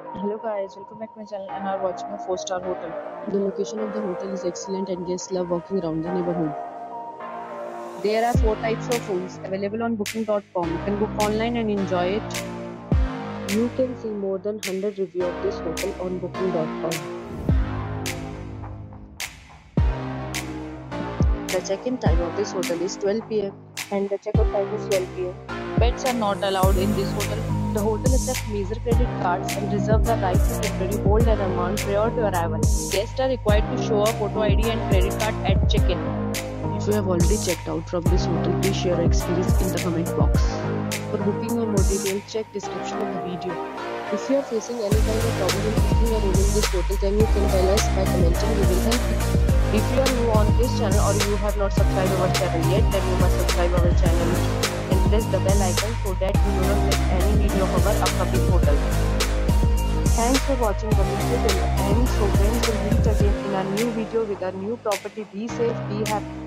Hello guys, welcome back to my channel and are watching a 4-star hotel. The location of the hotel is excellent and guests love walking around the neighborhood. There are 4 types of rooms available on booking.com. You can book online and enjoy it. You can see more than 100 reviews of this hotel on booking.com. The check-in time of this hotel is 12 p.m. and the check-out time is 12 p.m. Pets are not allowed in this hotel. The hotel accepts major credit cards and reserves the right to temporarily hold an amount prior to arrival. Guests are required to show a photo ID and credit card at check-in. If you have already checked out from this hotel, please share your experience in the comment box. For booking or more details, check description of the video. If you are facing any kind of problem in booking a room in this hotel, then you can tell us by commenting. We will help you. If you are new on this channel or you have not subscribed our channel yet, then you must subscribe our channel and press the bell icon so that you do not miss any video of our upcoming hotel. Thanks for watching the video till the end. So friends, will meet again in a new video with a new property. Be safe, be happy.